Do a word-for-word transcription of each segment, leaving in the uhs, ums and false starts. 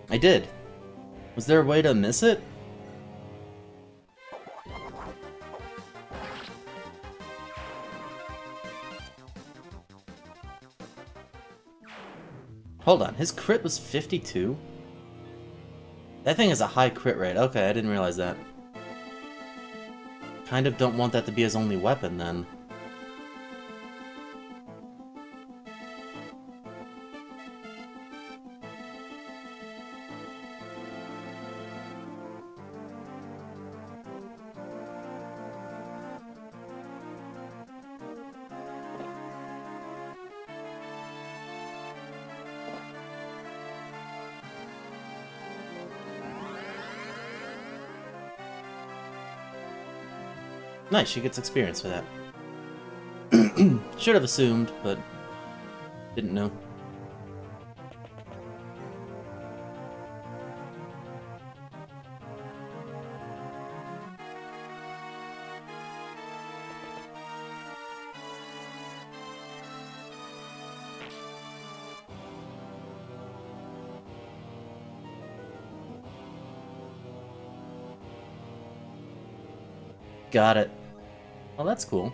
I did. Was there a way to miss it? Hold on, his crit was fifty-two? That thing has a high crit rate. Okay, I didn't realize that. Kind of don't want that to be his only weapon, then. Nice, she gets experience for that. Should have assumed, but didn't know. Got it. Well, that's cool.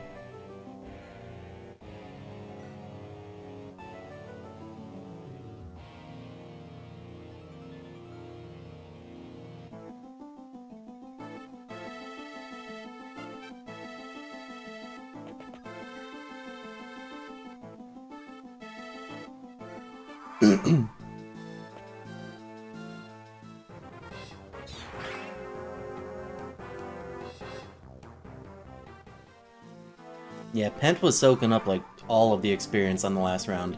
Yeah, Pent was soaking up, like, all of the experience on the last round.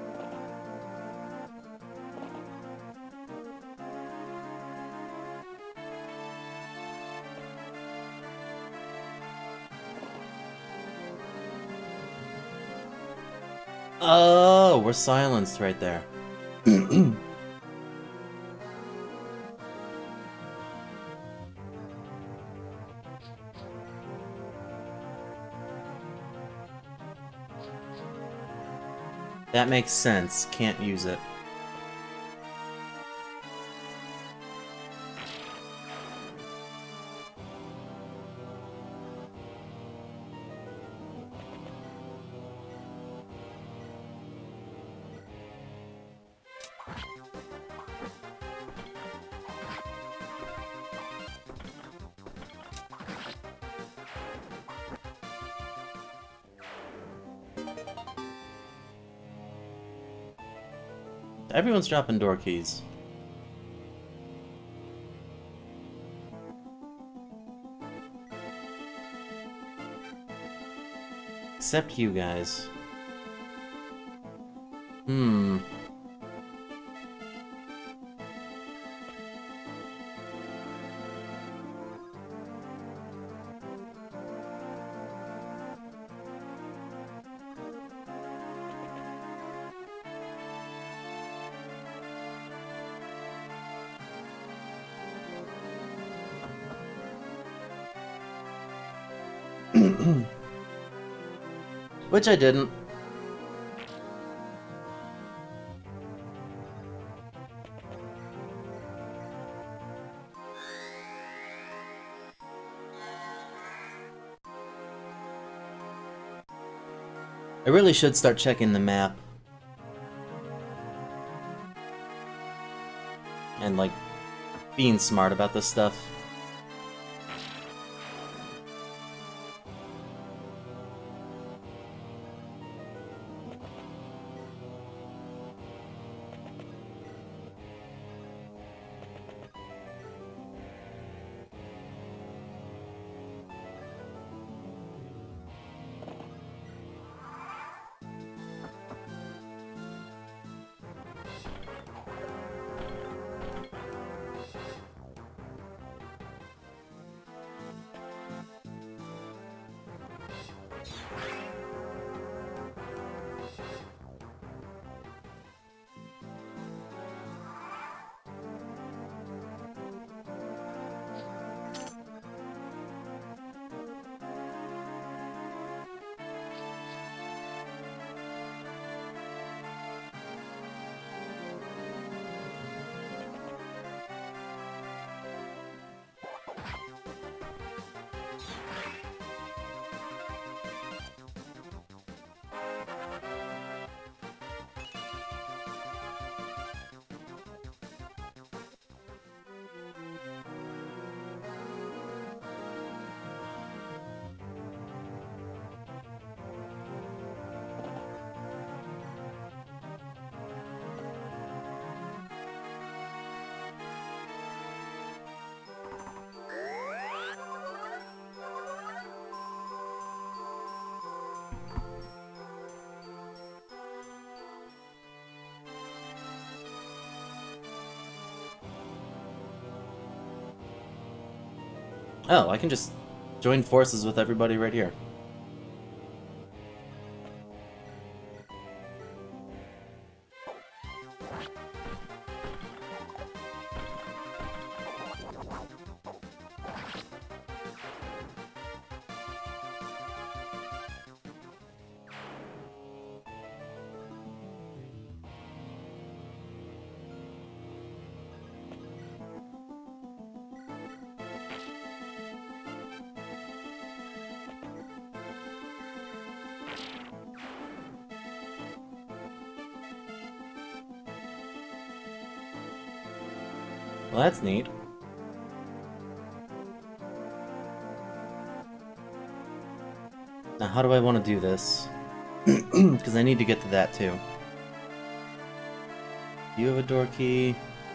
Oh, we're silenced right there. That makes sense. Can't use it. Everyone's dropping door keys. Except you guys. Hmm. Which I didn't. I really should start checking the map. And, like, being smart about this stuff. Oh, I can just join forces with everybody right here. Well, that's neat. Now, how do I want to do this? Because I need to get to that, too. You have a door key.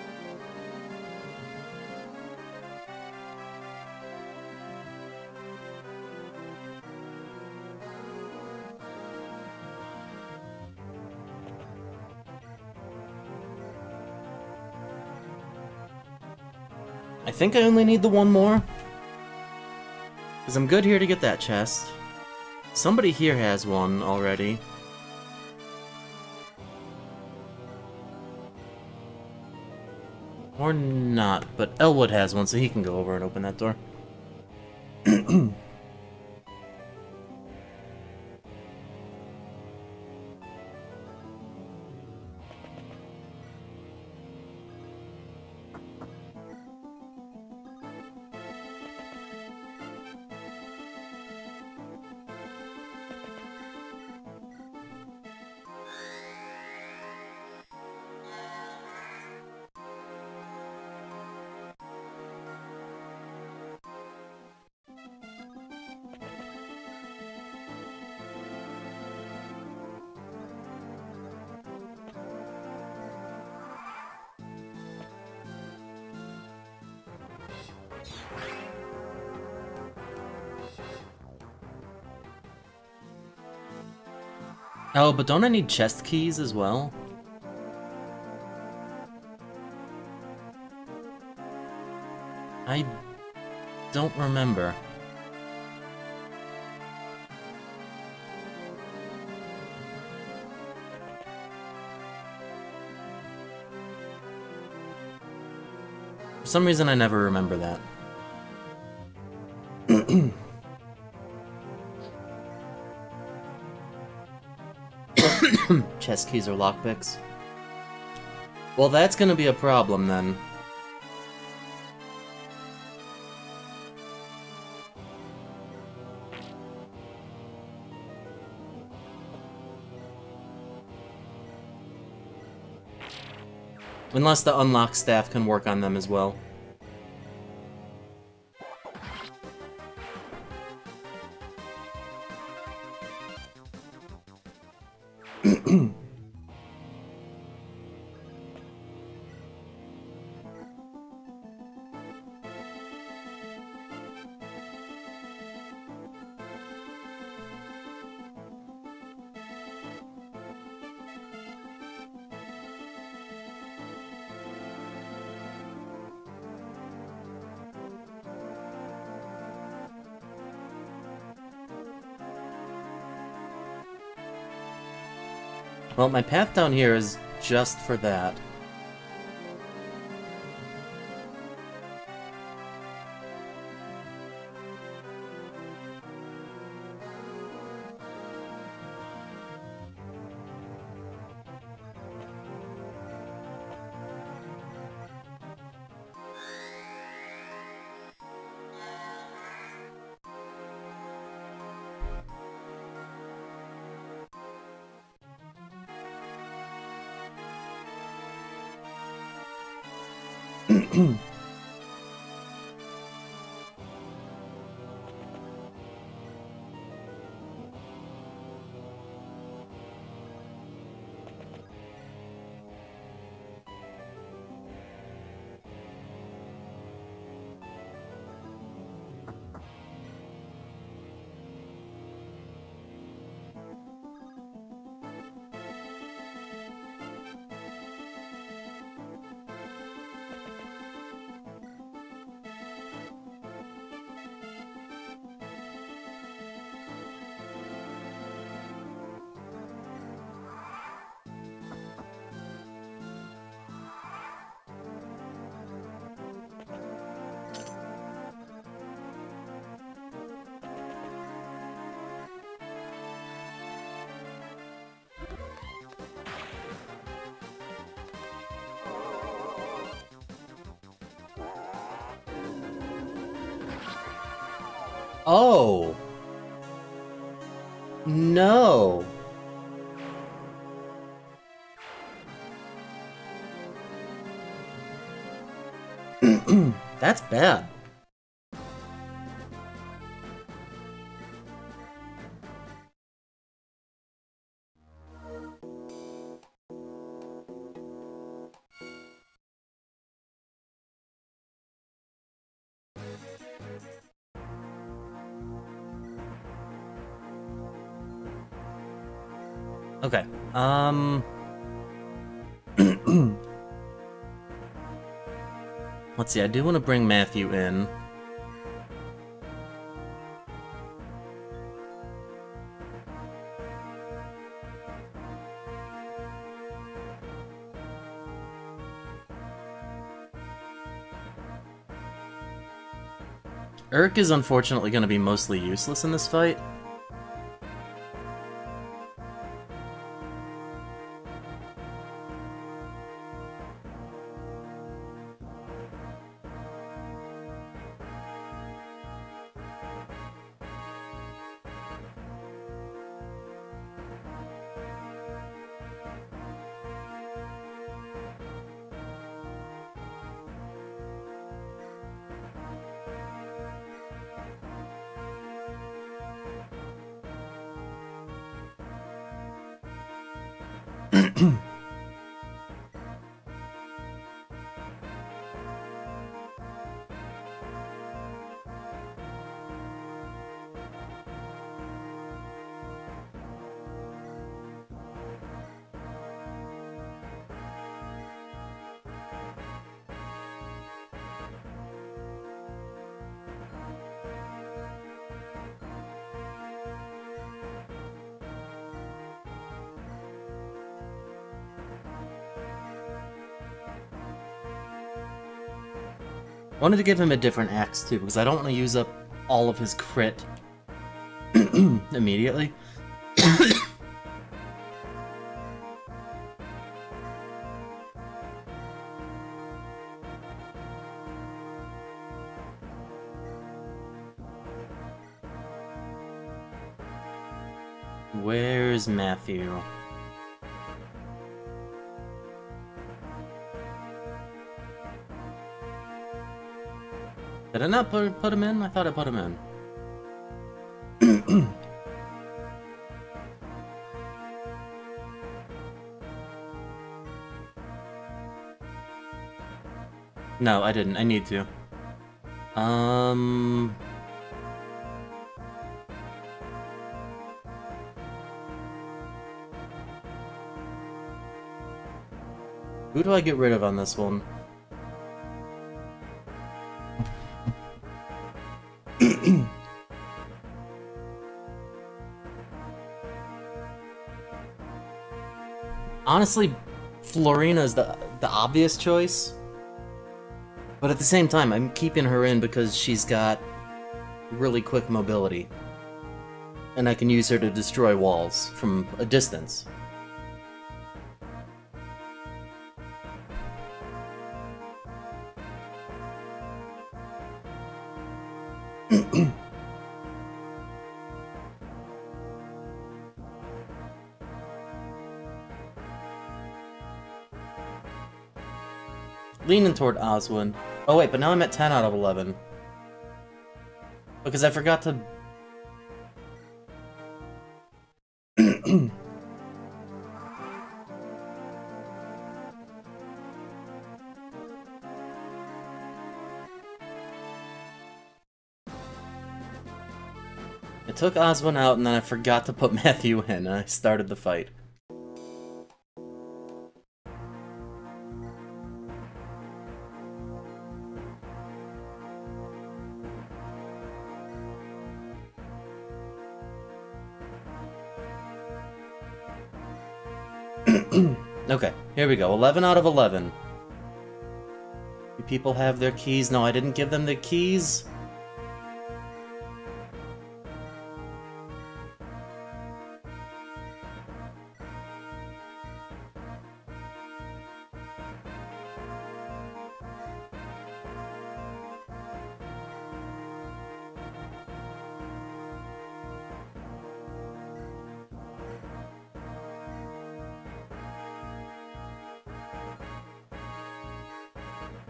I think I only need the one more. Because I'm good here to get that chest. Somebody here has one already. Or not, but Elwood has one, so he can go over and open that door. Oh, but don't I need chest keys as well? I don't remember. For some reason, I never remember that. Chest keys or lockpicks? Well, that's gonna be a problem then. Unless the unlock staff can work on them as well. Well, my path down here is just for that. Oh! No! That's bad. Okay, um... let's see, I do want to bring Matthew in. Urk is unfortunately going to be mostly useless in this fight. Wanted to give him a different axe too, because I don't want to use up all of his crit immediately. Where's Matthew? Did I not put, put him in? I thought I put him in. No, I didn't. I need to. Um... Who do I get rid of on this one? Honestly, Florina is the, the obvious choice. But at the same time, I'm keeping her in because she's got really quick mobility. And I can use her to destroy walls from a distance. Leaning toward Oswin. Oh wait, but now I'm at ten out of eleven. Because I forgot to... I took Oswin out and then I forgot to put Matthew in and I started the fight. Okay, here we go. eleven out of eleven. Do people have their keys? No, I didn't give them the keys.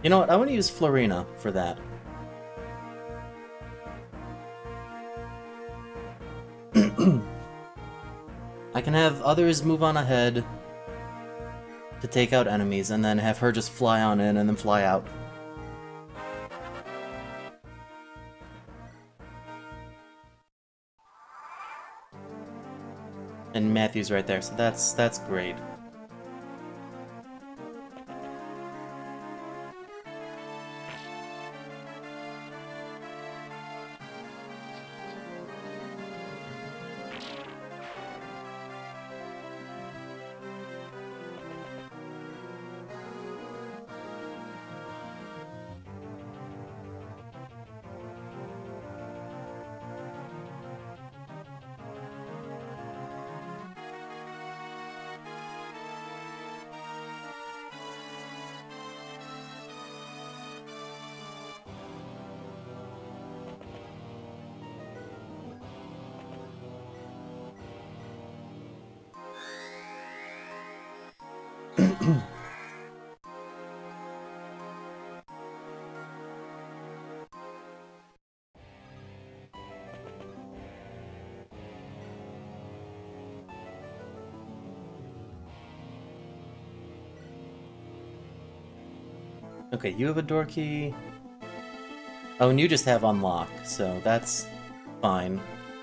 You know what? I want to use Florina for that. I can have others move on ahead to take out enemies, and then have her just fly on in and then fly out. And Matthew's right there, so that's that's great. Okay, you have a door key. Oh, and you just have unlock, so that's fine.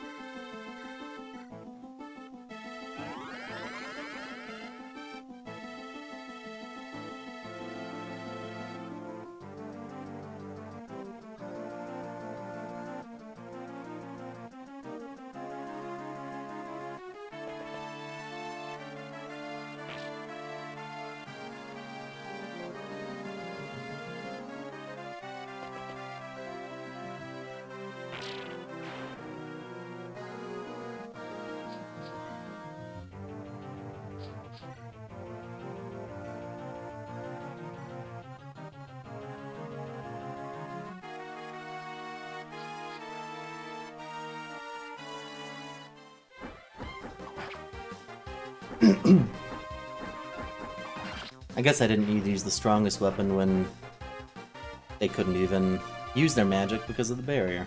I guess I didn't need to use the strongest weapon when they couldn't even use their magic because of the barrier.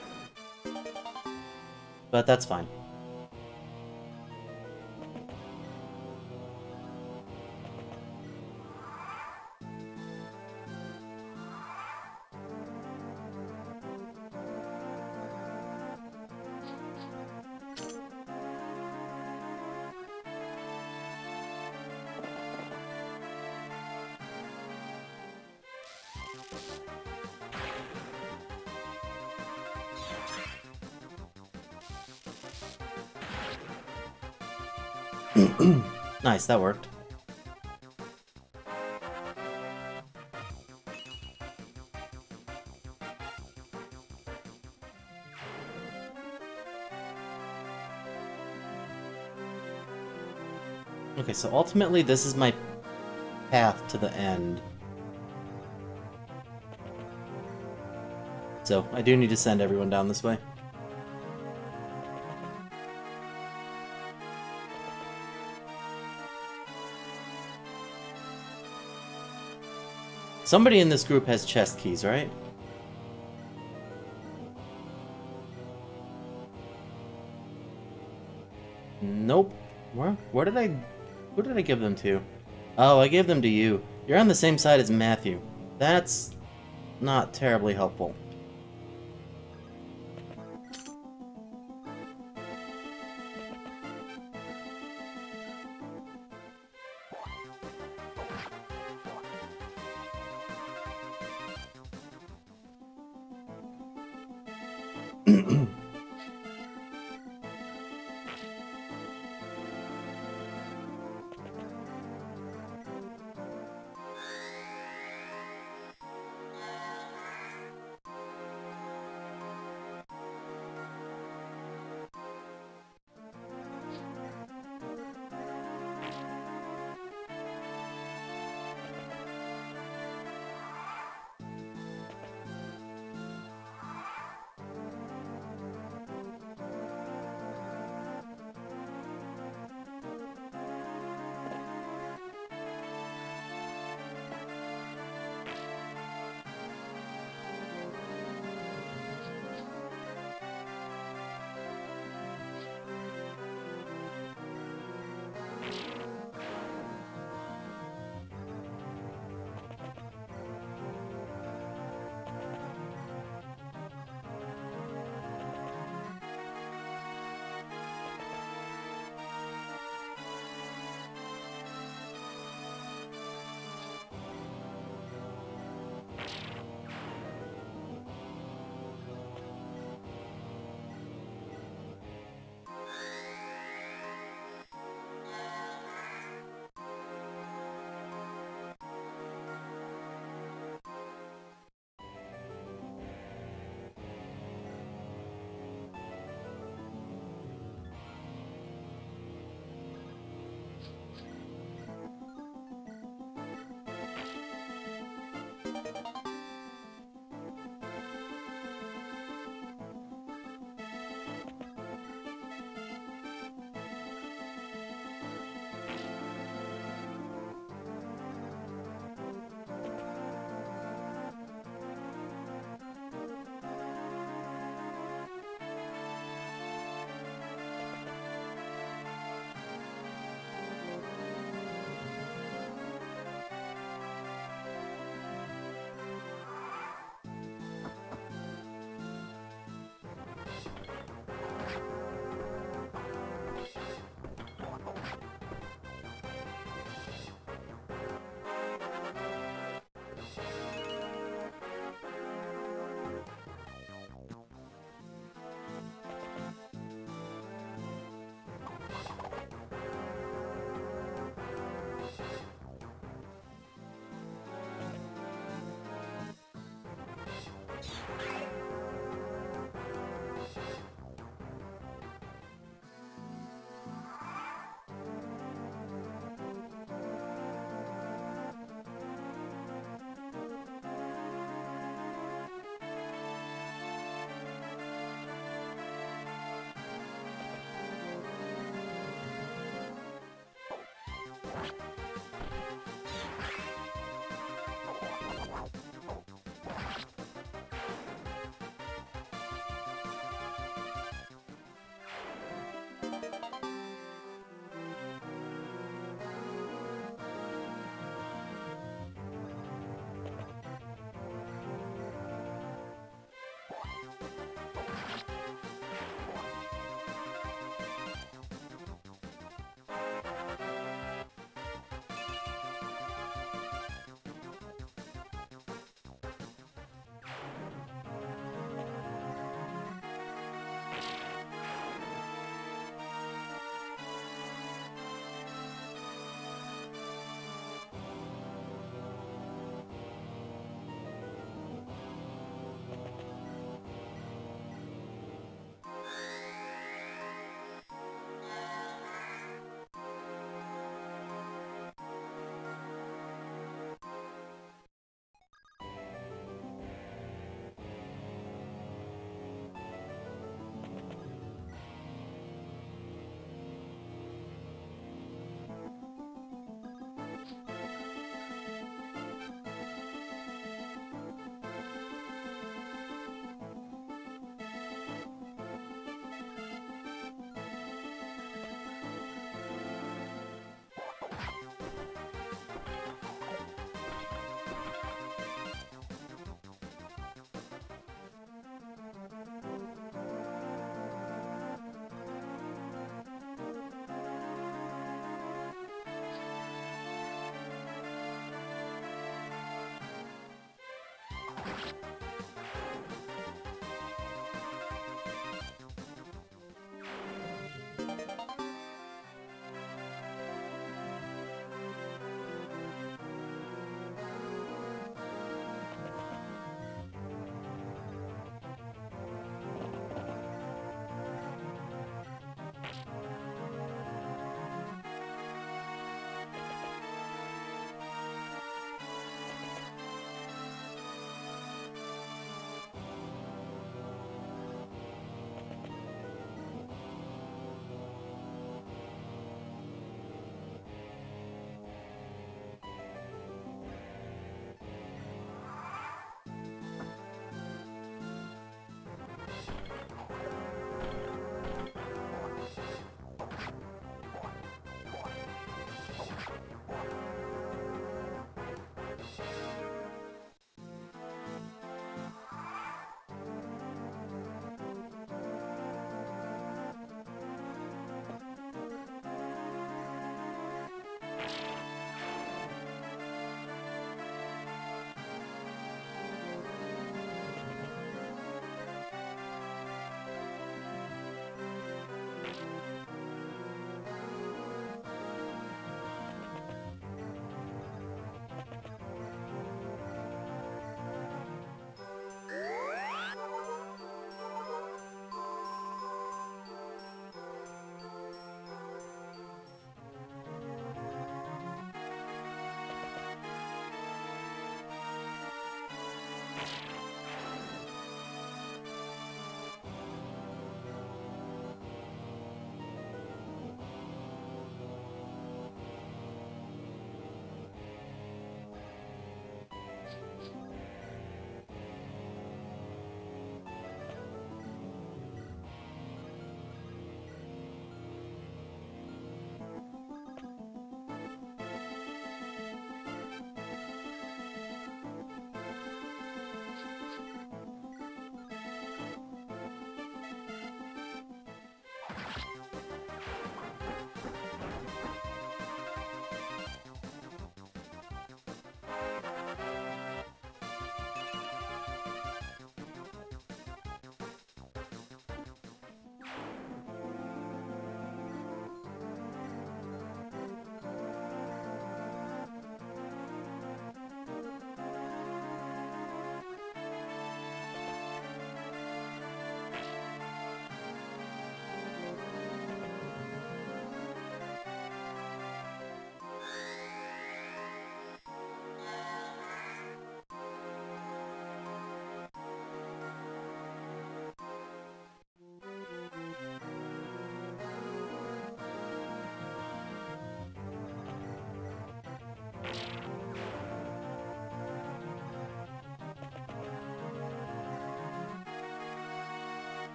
But that's fine. Nice, that worked. Okay, so ultimately this is my path to the end. So, I do need to send everyone down this way. Somebody in this group has chest keys, right? Nope. Where where did I who did I give them to? Oh, I gave them to you. You're on the same side as Matthew. That's not terribly helpful.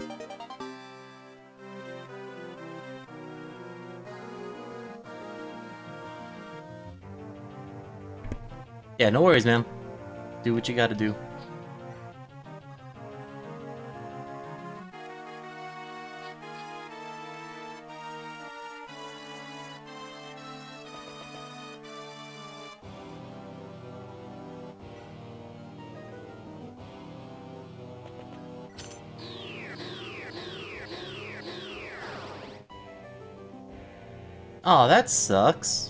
Yeah, no worries, man. Do what you gotta do. Oh, that sucks.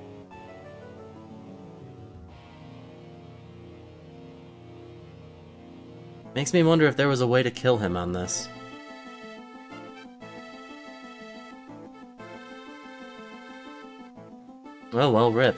Makes me wonder if there was a way to kill him on this. Well, well, rip.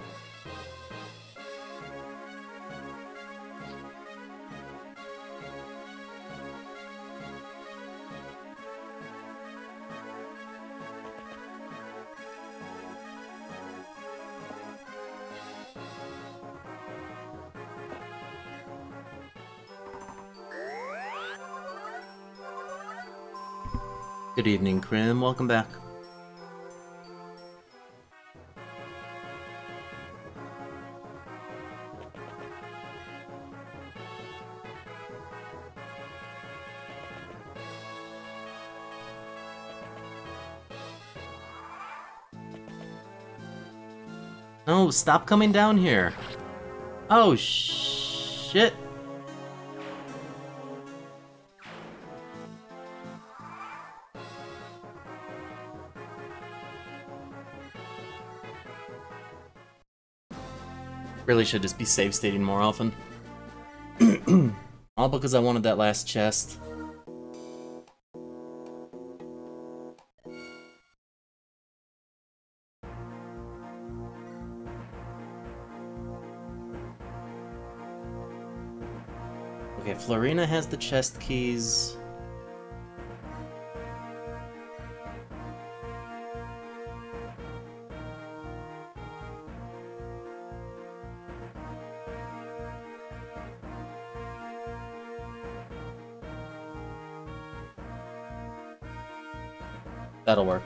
Good evening, Krim. Welcome back. No, stop coming down here. Oh, shit. Really should just be save stating more often. All because I wanted that last chest. Okay, Florina has the chest keys. That'll work.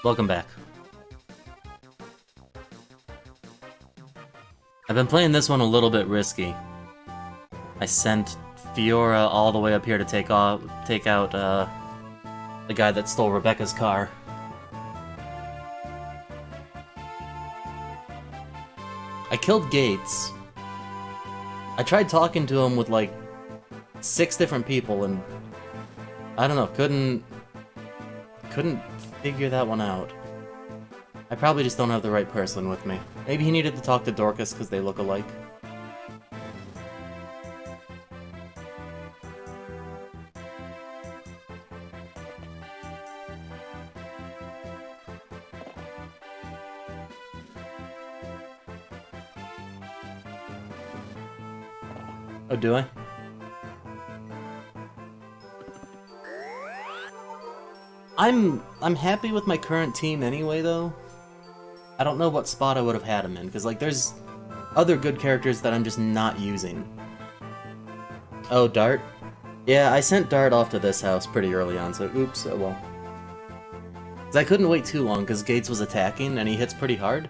Welcome back. I've been playing this one a little bit risky. I sent Fiora all the way up here to take off, take out uh, the guy that stole Rebecca's car. I killed Gates. I tried talking to him with like six different people and I don't know, couldn't couldn't figure that one out. I probably just don't have the right person with me. Maybe he needed to talk to Dorcas because they look alike. Oh, do I? I'm I'm happy with my current team anyway, though. I don't know what spot I would have had him in, because like there's other good characters that I'm just not using. Oh, Dart? Yeah, I sent Dart off to this house pretty early on, so oops, oh well. Because I couldn't wait too long, because Gates was attacking, and he hits pretty hard.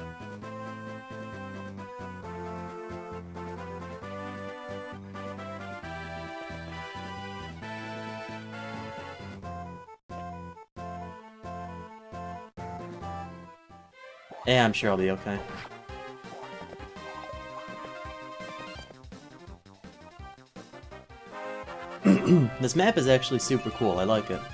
Yeah, I'm sure I'll be okay. This map is actually super cool, I like it.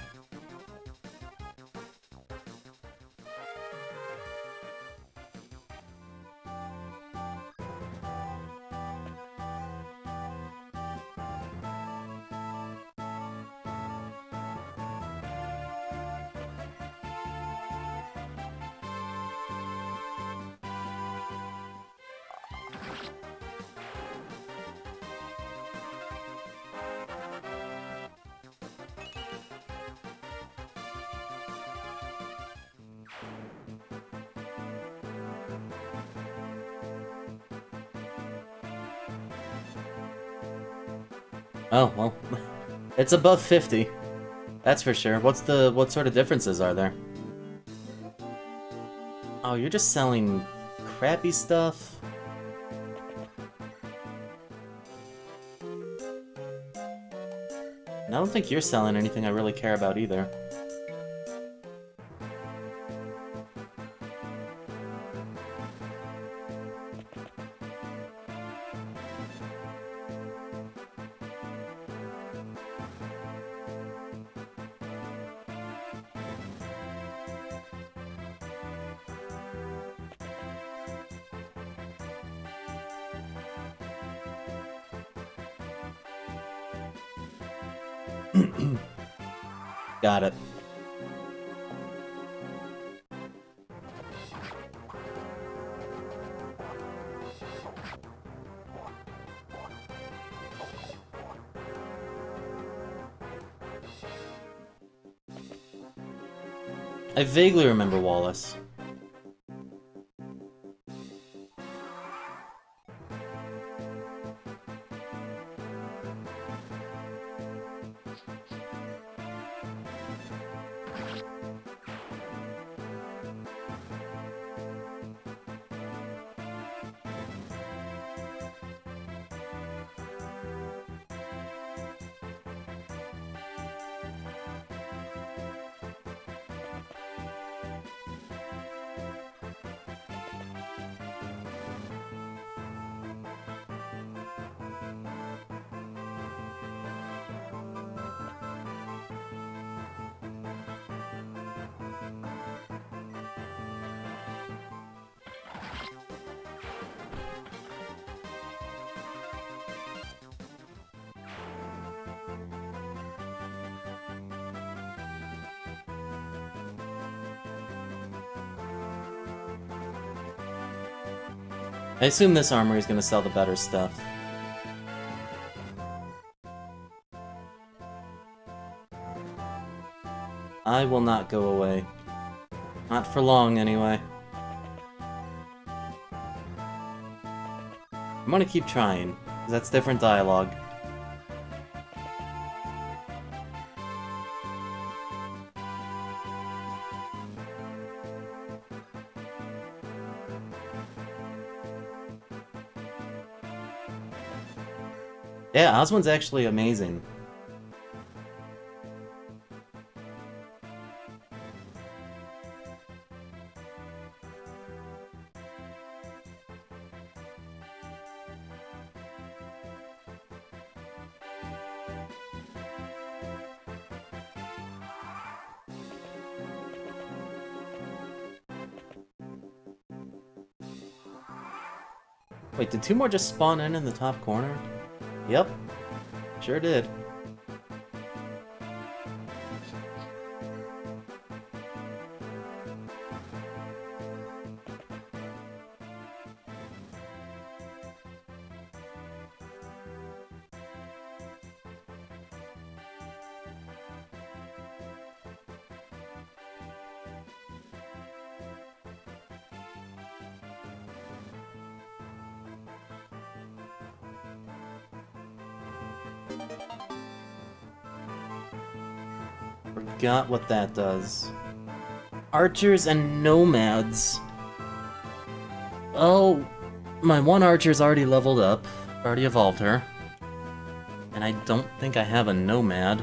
Oh, well, it's above fifty. That's for sure. What's the, what sort of differences are there? Oh, you're just selling crappy stuff? And I don't think you're selling anything I really care about either. Got it. I vaguely remember Wallace. I assume this armory is going to sell the better stuff. I will not go away. Not for long, anyway. I'm gonna keep trying, because that's different dialogue. Yeah, Oswin's actually amazing. Wait, did two more just spawn in in the top corner? Yep, sure did. Forgot what that does. Archers and nomads. Oh, my one archer's already leveled up, already evolved her. And I don't think I have a nomad.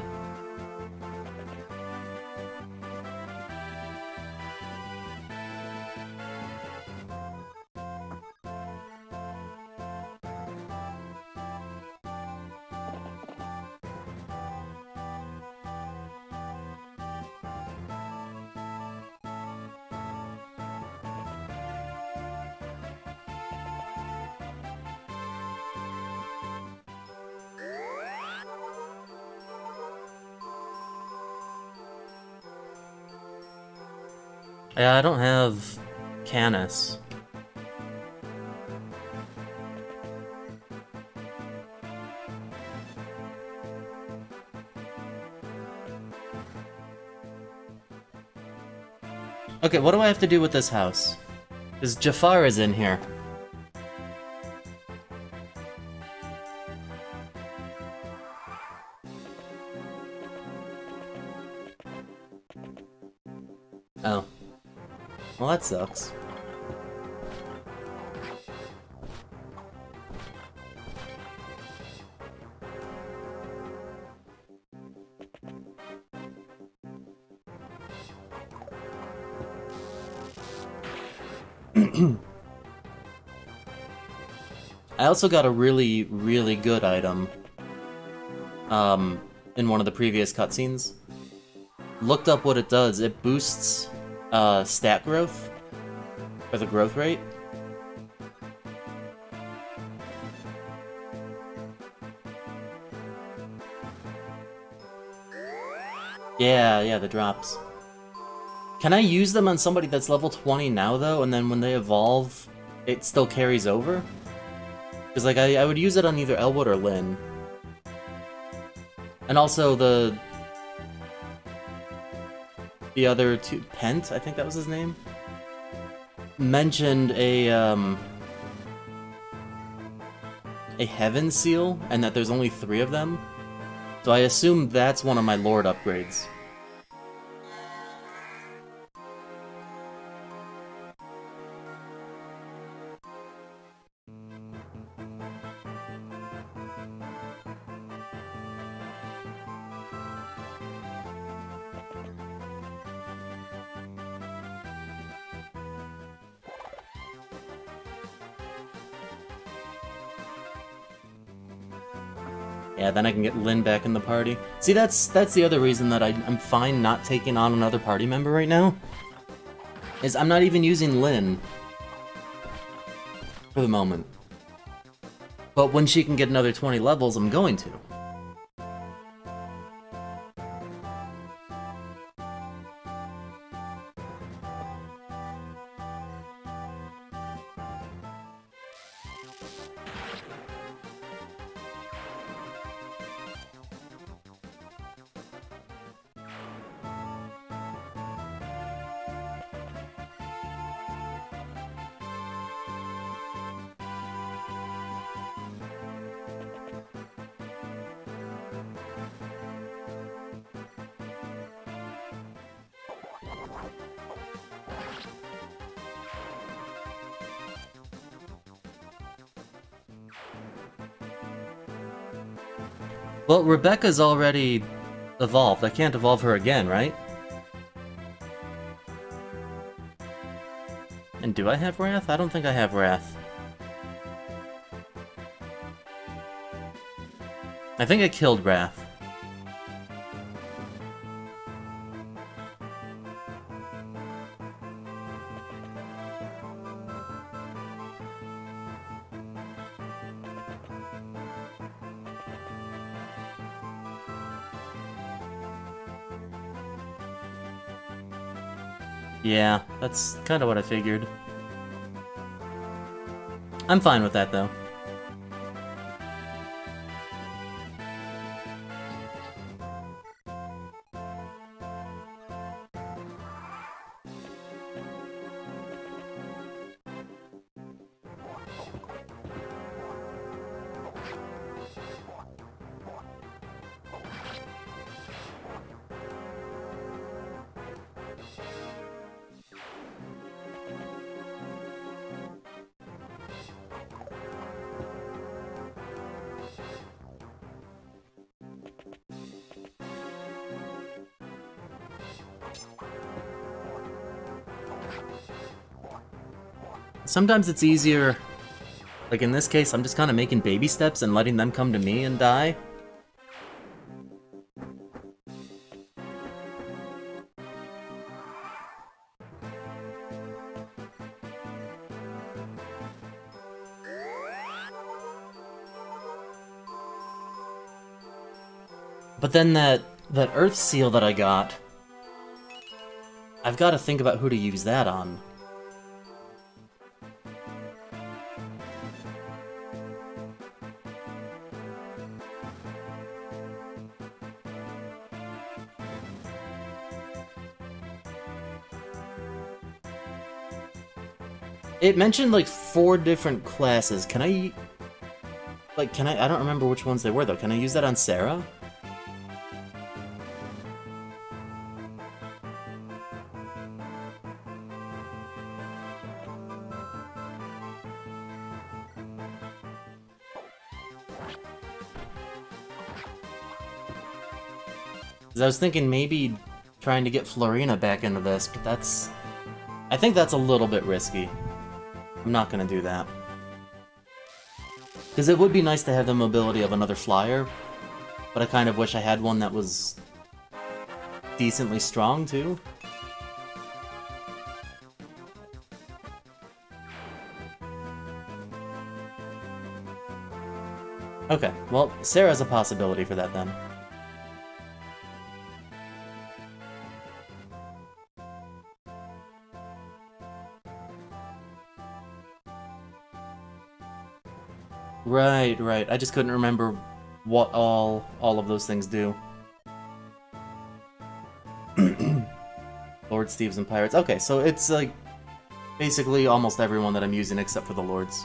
Yeah, I don't have Canis. Okay, what do I have to do with this house? Because Jafar is in here. Oh. Well, that sucks. I also got a really, really good item um, in one of the previous cutscenes. Looked up what it does. It boosts uh, stat growth, or the growth rate. Yeah, yeah, the drops. Can I use them on somebody that's level twenty now, though, and then when they evolve, it still carries over? Because, like, I, I would use it on either Elwood or Lyn. And also the... The other two... Pent, I think that was his name? Mentioned a, um... a Heaven Seal, and that there's only three of them. So I assume that's one of my Lord upgrades. Yeah, then I can get Lyn back in the party. See, that's that's the other reason that I, I'm fine not taking on another party member right now. Is I'm not even using Lyn. For the moment. But when she can get another twenty levels, I'm going to. Well, Rebecca's already evolved. I can't evolve her again, right? And do I have Wrath? I don't think I have Wrath. I think I killed Wrath. Yeah, that's kind of what I figured. I'm fine with that, though. Sometimes it's easier, like in this case, I'm just kind of making baby steps and letting them come to me and die. But then that, that Earth Seal that I got, I've got to think about who to use that on. It mentioned like four different classes. Can I... Like, can I... I don't remember which ones they were, though. Can I use that on Sarah? Because I was thinking maybe trying to get Florina back into this, but that's... I think that's a little bit risky. I'm not gonna do that. Because it would be nice to have the mobility of another flyer, but I kind of wish I had one that was decently strong, too. Okay, well, Sarah's a possibility for that, then. Right, right. I just couldn't remember what all all of those things do. Lord Steves and Pirates. Okay, so it's like basically almost everyone that I'm using except for the Lords.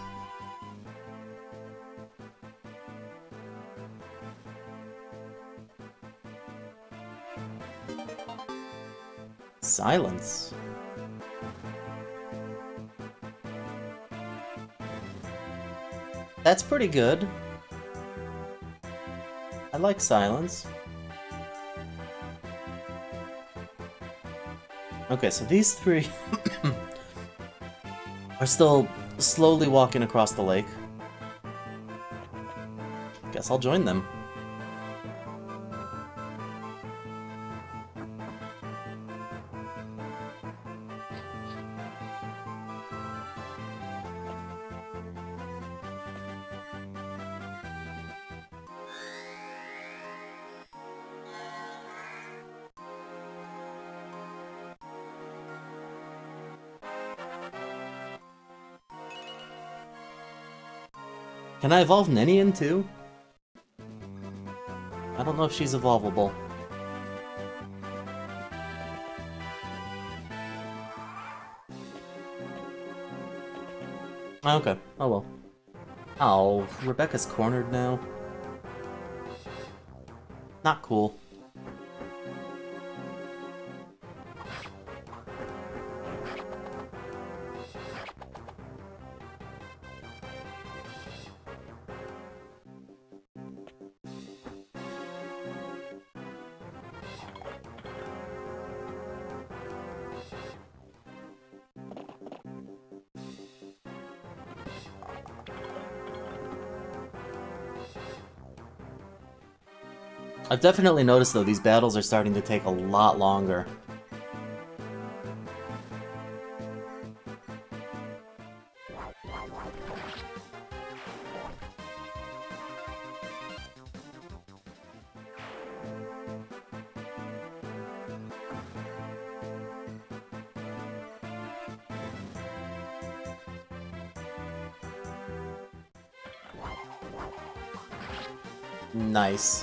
Silence. That's pretty good. I like silence. Okay, so these three are still slowly walking across the lake. Guess I'll join them. Can I evolve Ninian too? I don't know if she's evolvable. Okay, oh well. Oh, Rebecca's cornered now. Not cool. I've definitely noticed, though, these battles are starting to take a lot longer. Nice.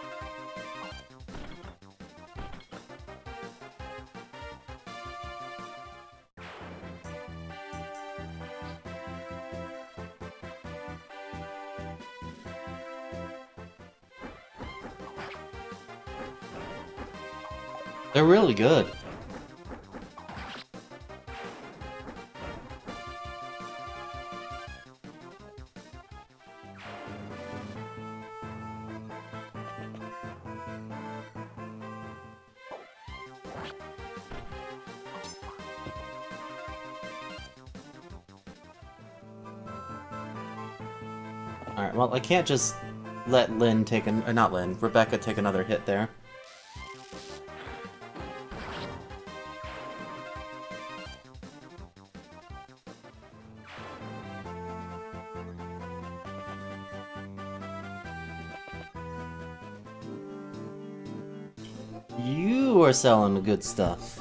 They're really good. Alright, well, I can't just let Lynn take an- or not Lynn, Rebecca take another hit there. You are selling the good stuff.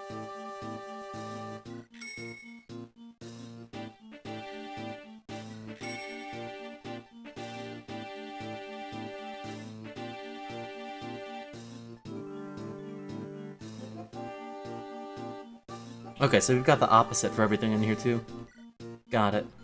Okay, so we've got the opposite for everything in here too. Got it.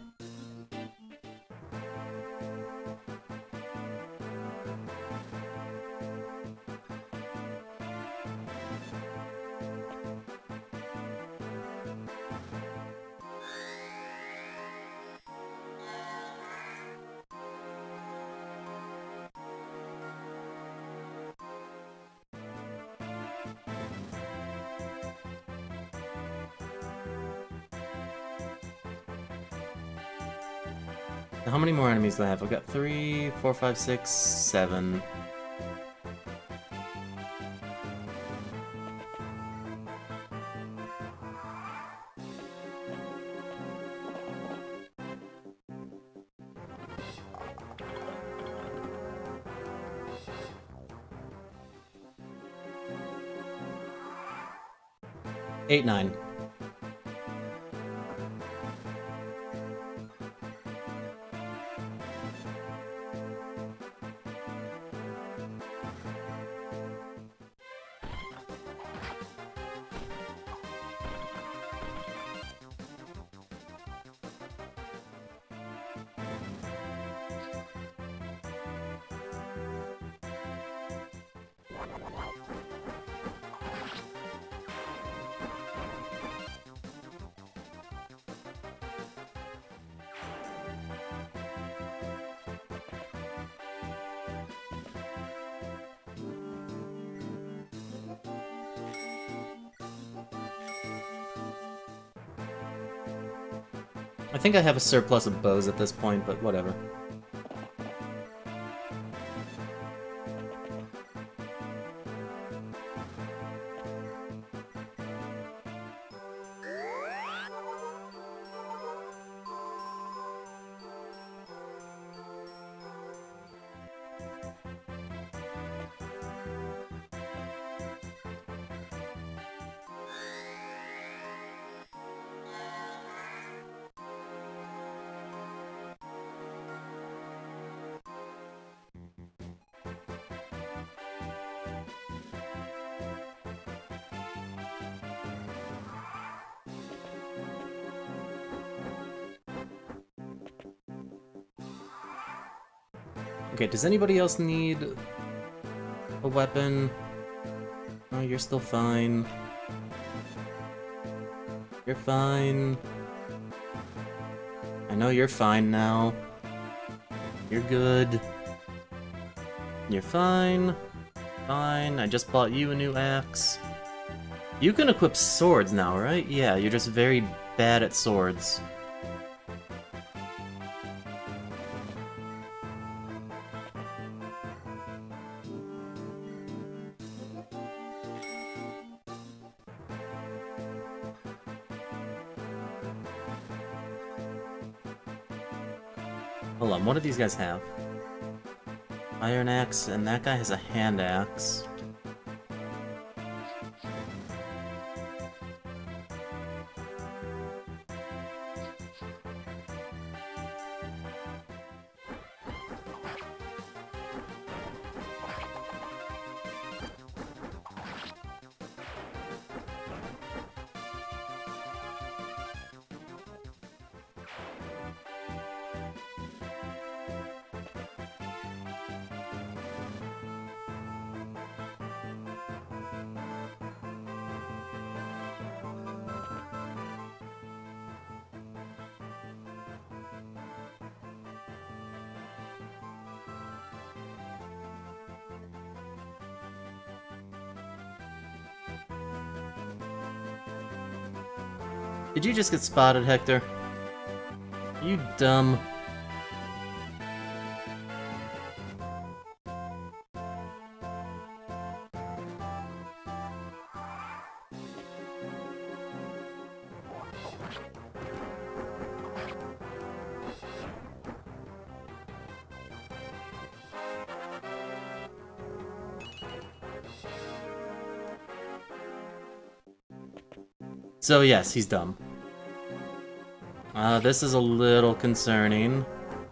How many more enemies do I have? I've got three, four, five, six, seven. Eight, nine. I think I have a surplus of bows at this point, but whatever. Okay, does anybody else need a weapon? Oh, you're still fine. You're fine. I know you're fine now. You're good. You're fine. Fine, I just bought you a new axe. You can equip swords now, right? Yeah, you're just very bad at swords. Hold on, what do these guys have? Iron axe, and that guy has a hand axe. Did you just get spotted, Hector? You dumb. So yes, he's dumb. Uh, this is a little concerning.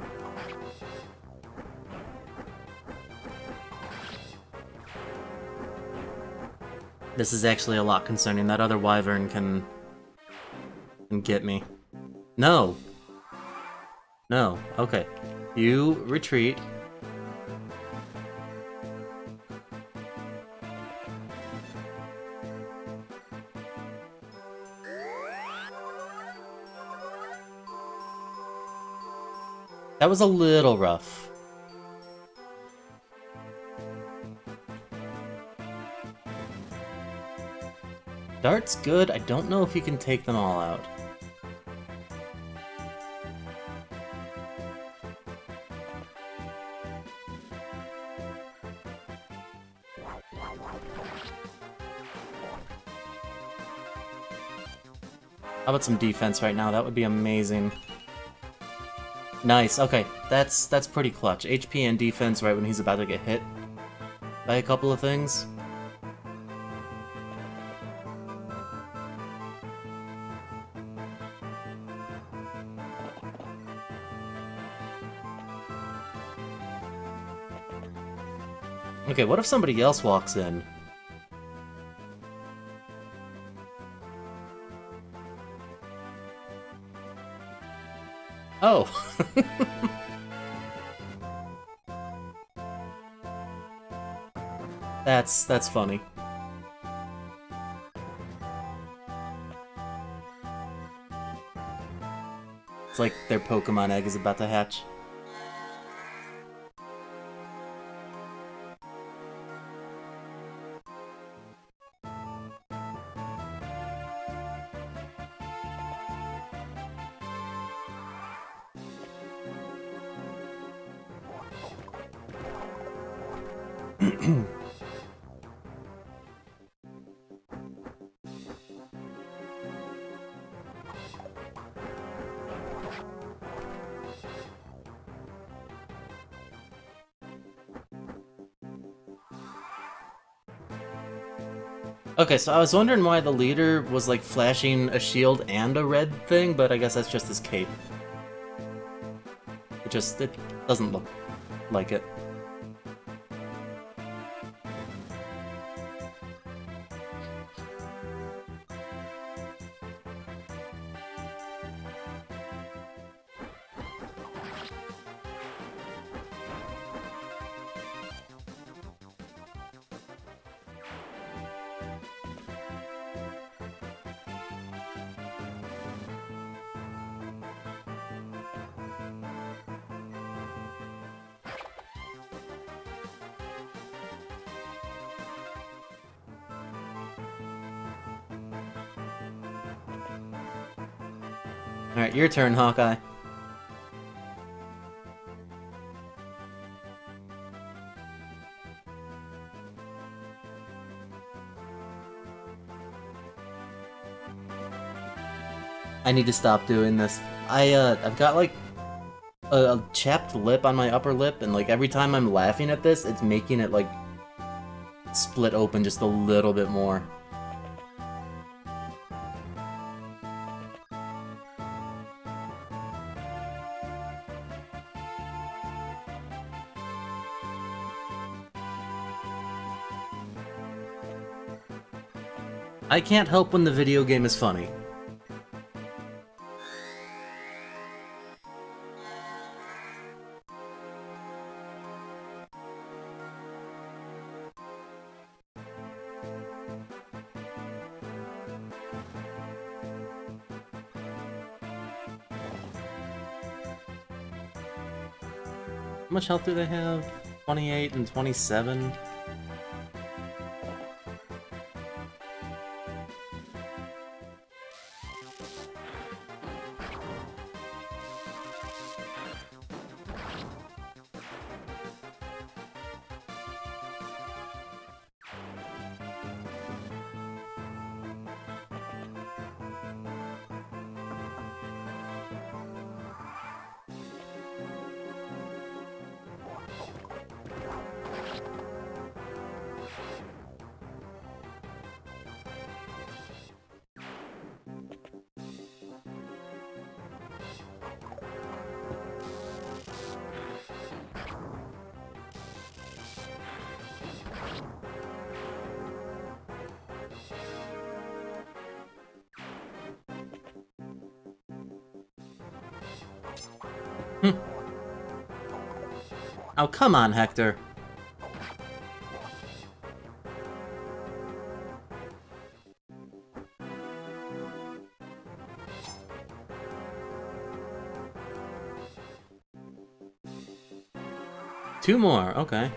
This is actually a lot concerning. That other wyvern can... can get me. No! No. Okay. You retreat. That was a little rough. Dart's good. I don't know if he can take them all out. How about some defense right now? That would be amazing. Nice, okay, that's that's pretty clutch. H P and defense right when he's about to get hit by a couple of things. Okay, what if somebody else walks in? Oh! that's that's funny. It's like their Pokemon egg is about to hatch. Okay, so I was wondering why the leader was like flashing a shield and a red thing, but I guess that's just his cape. It just, it doesn't look like it. Alright, your turn, Hawkeye. I need to stop doing this. I, uh, I've got, like, a, a chapped lip on my upper lip, and like every time I'm laughing at this, it's making it like split open just a little bit more. I can't help when the video game is funny. How much health do they have? twenty-eight and twenty-seven? Hmm. Oh, come on, Hector. Two more, okay.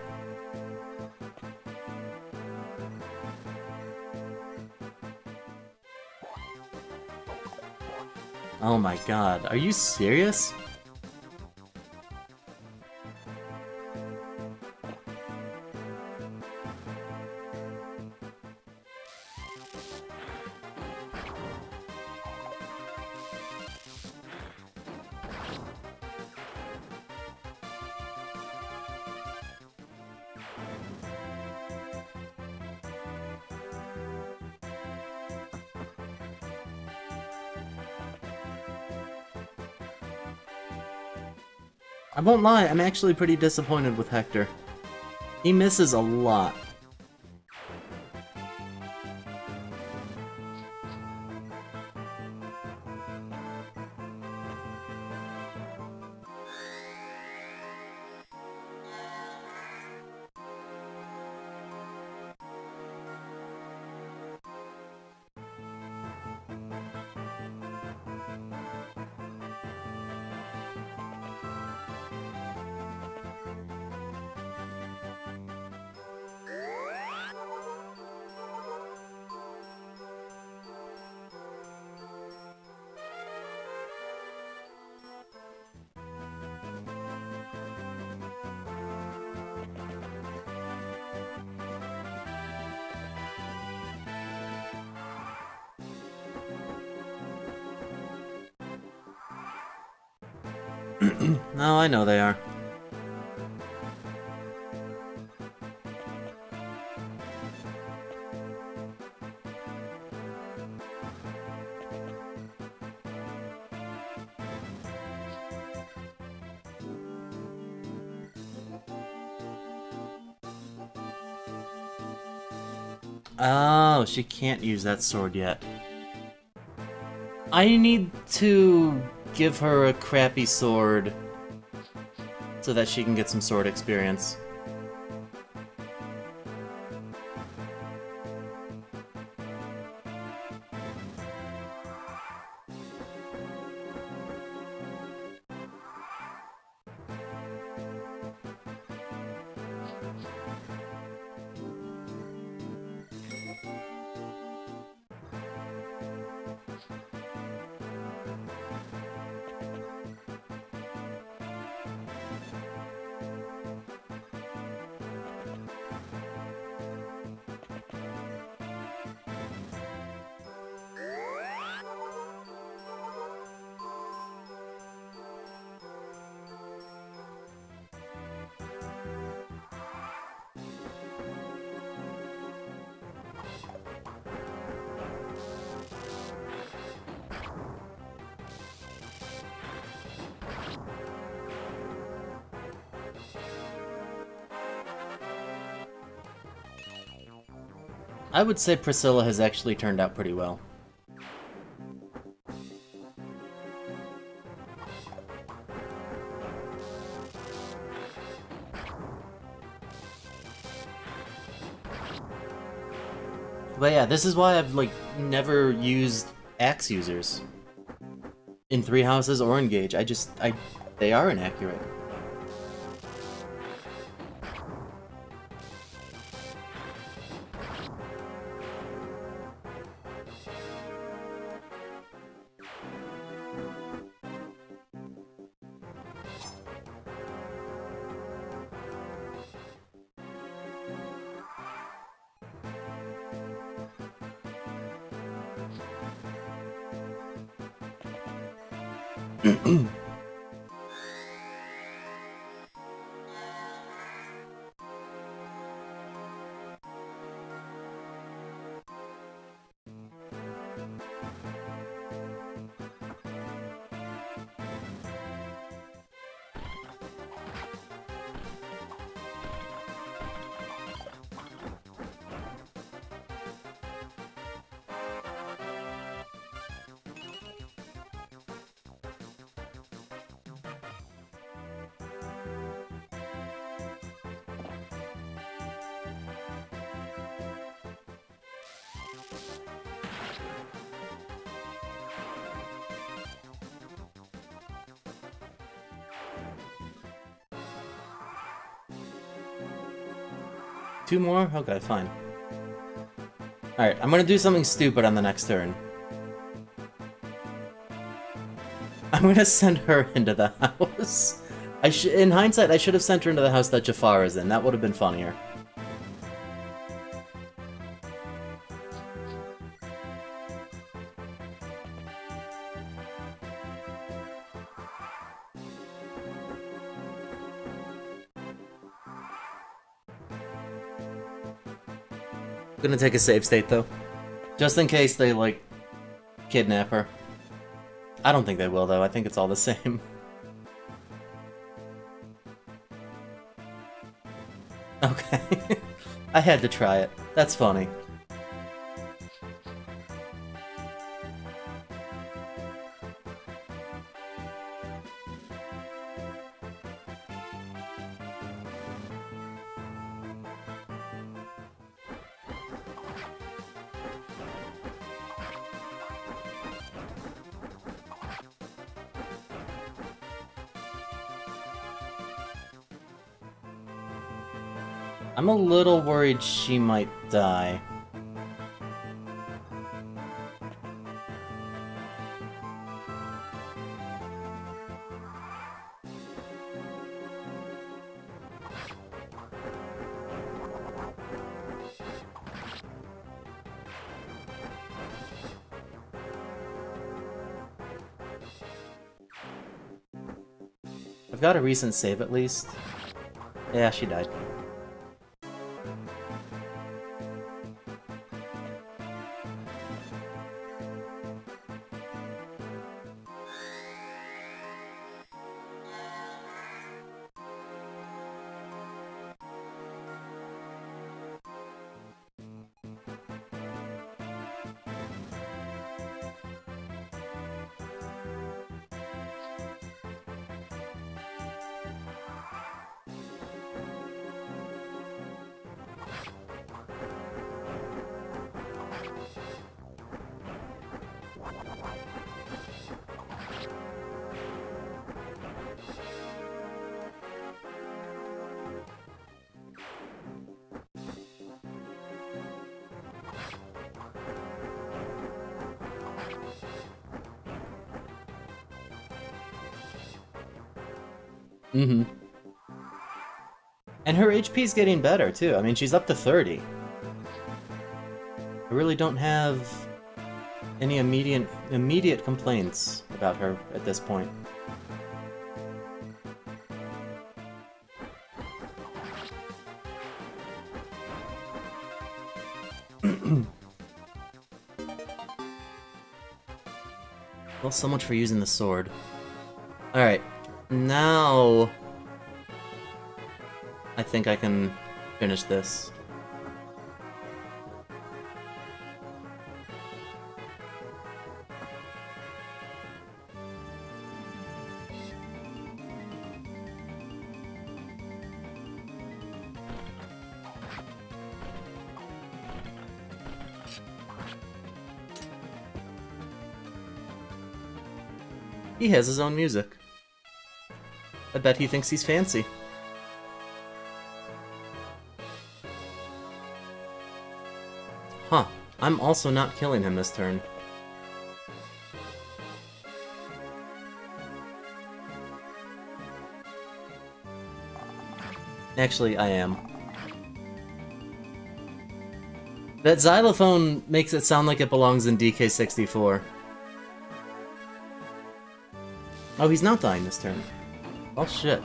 Oh my god, are you serious? I won't lie, I'm actually pretty disappointed with Hector. He misses a lot. No, I know they are. Oh, she can't use that sword yet. I need to give her a crappy sword so that she can get some sword experience. I would say Priscilla has actually turned out pretty well. But yeah, this is why I've, like, never used axe users in Three Houses or Engage. I just, I, they are inaccurate. Two more? Okay, fine. Alright, I'm gonna do something stupid on the next turn. I'm gonna send her into the house. I sh in hindsight, I should have sent her into the house that Jafar is in. That would have been funnier. I'm gonna take a save state, though. Just in case they, like, kidnap her. I don't think they will, though. I think it's all the same. Okay. I had to try it. That's funny. I'm a little worried she might die. I've got a recent save at least. Yeah, she died. Mm-hmm. And her H P's getting better, too. I mean, she's up to thirty. I really don't have any immediate immediate complaints about her at this point. Well, so much for using the sword. Alright. Now, I think I can finish this. He has his own music. I bet he thinks he's fancy. Huh. I'm also not killing him this turn. Actually, I am. That xylophone makes it sound like it belongs in D K sixty-four. Oh, he's not dying this turn. Oh, shit.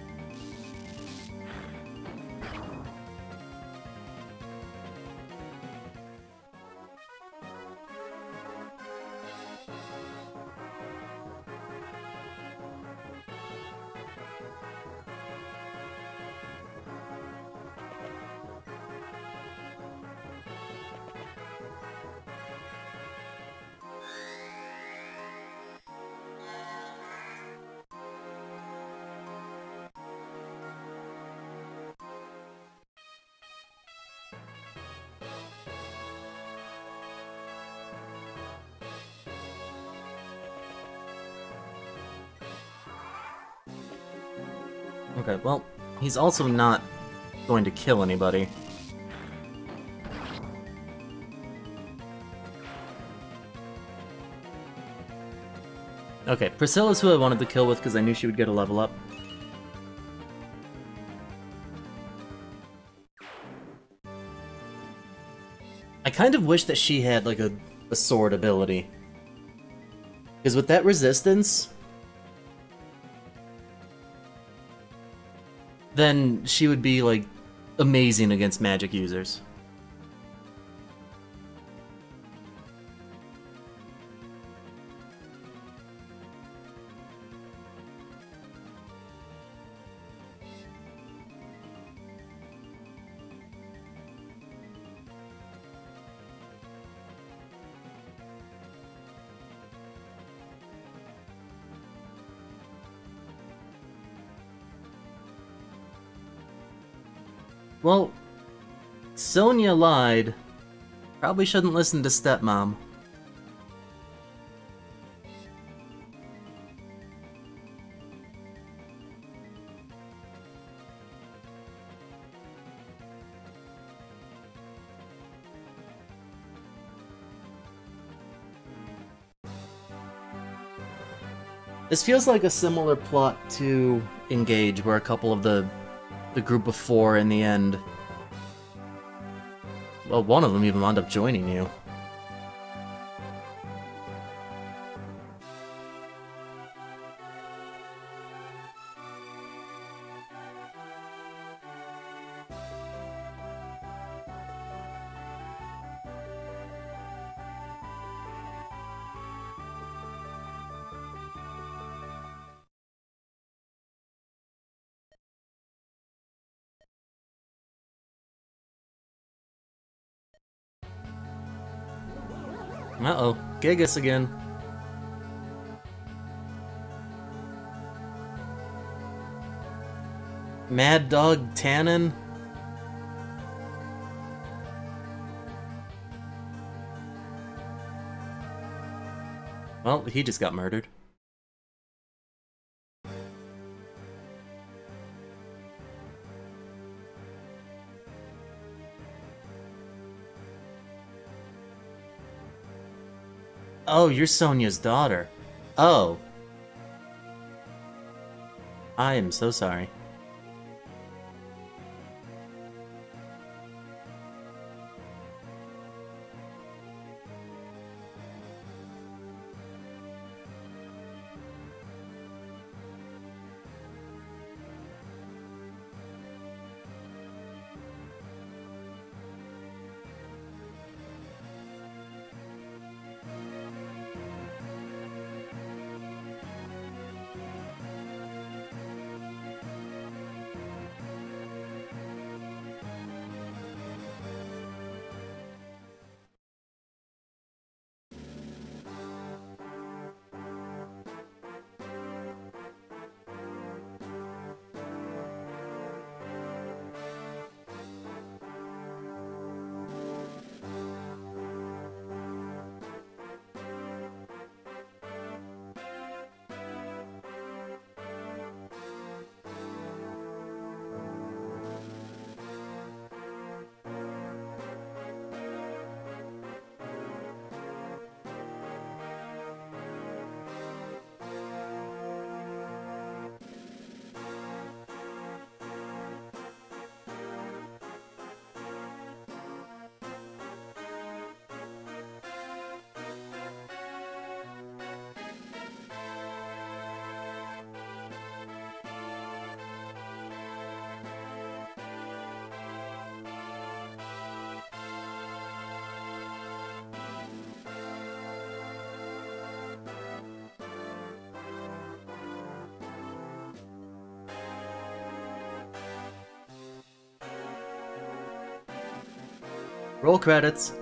Okay, well, he's also not going to kill anybody. Okay, Priscilla's who I wanted to kill with because I knew she would get a level up. I kind of wish that she had, like, a, a sword ability. Because with that resistance, then she would be, like, amazing against magic users. Well, Sonia lied. Probably shouldn't listen to stepmom. This feels like a similar plot to Engage, where a couple of the the group of four in the end. Well, one of them even wound up joining you. Uh-oh, Gigas again. Mad Dog Tannen? Well, he just got murdered. Oh, you're Sonia's daughter. Oh. I am so sorry. Roll credits.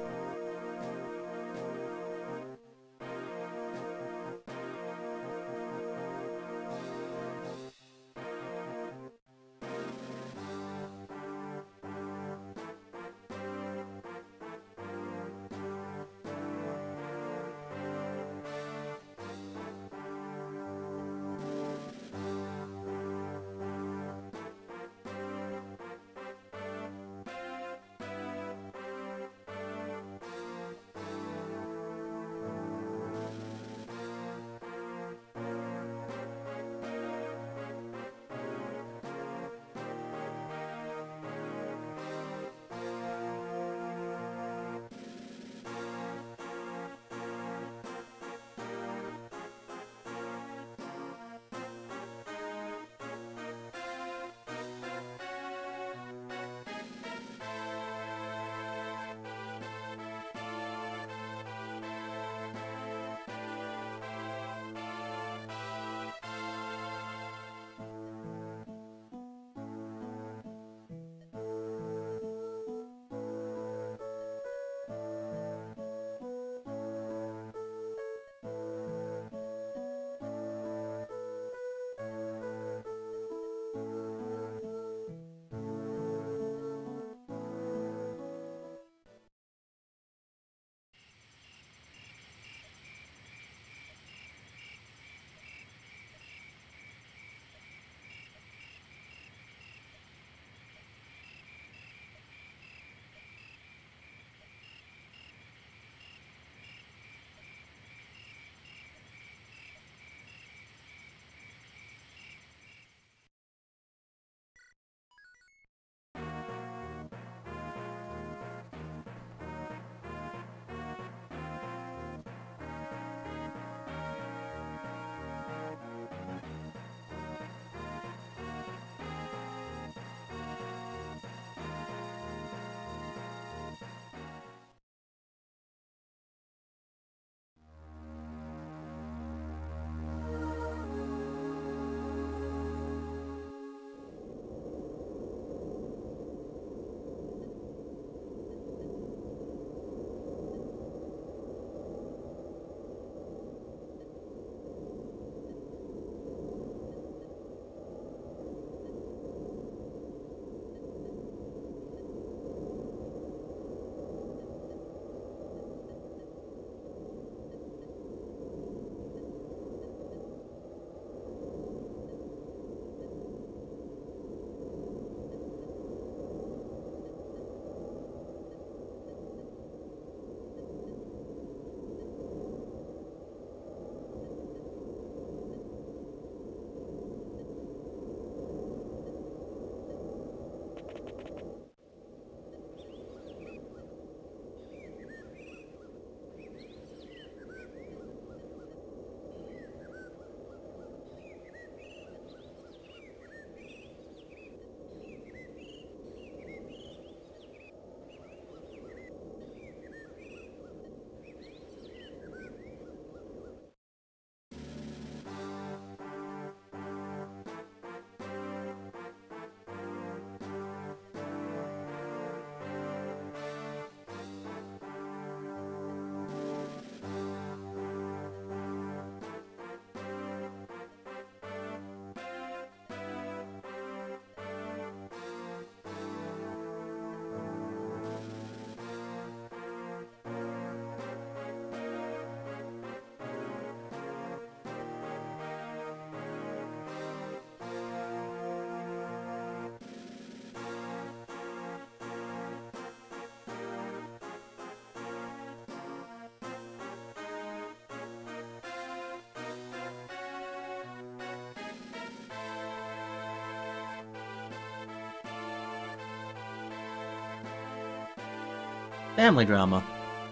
Family drama.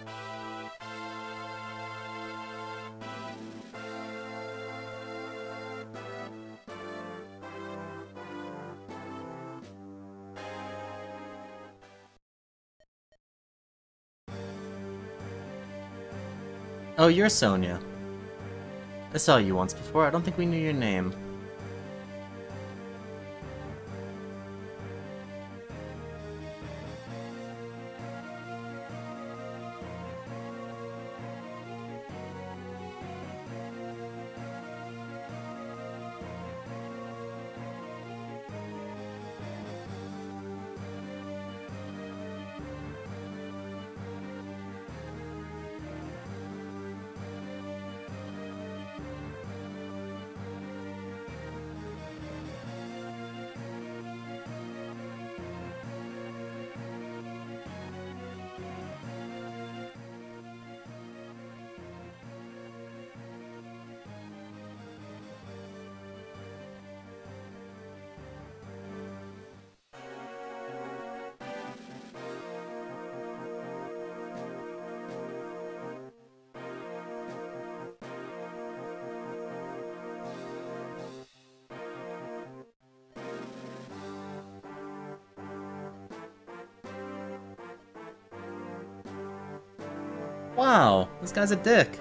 Oh, you're Sonia. I saw you once before. I don't think we knew your name. Wow, this guy's a dick.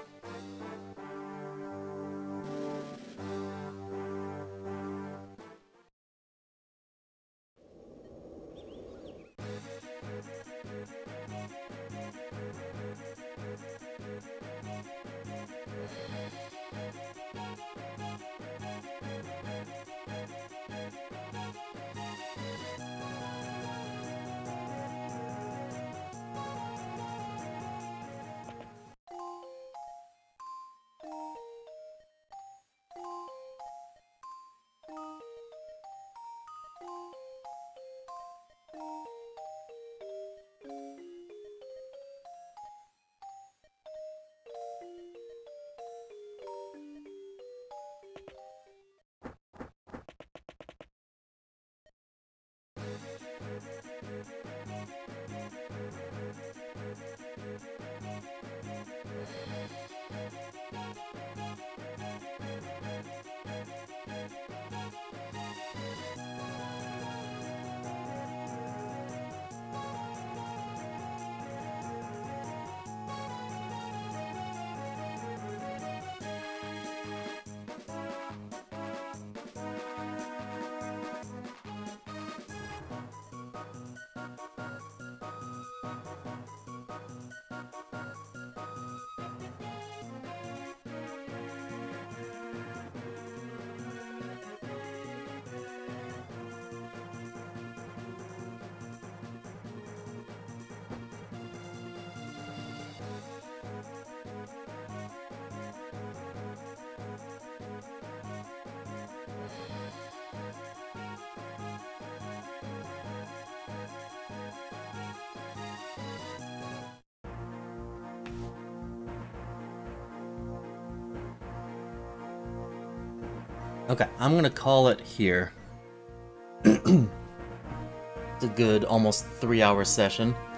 Okay, I'm gonna call it here. It's a good almost three hour session.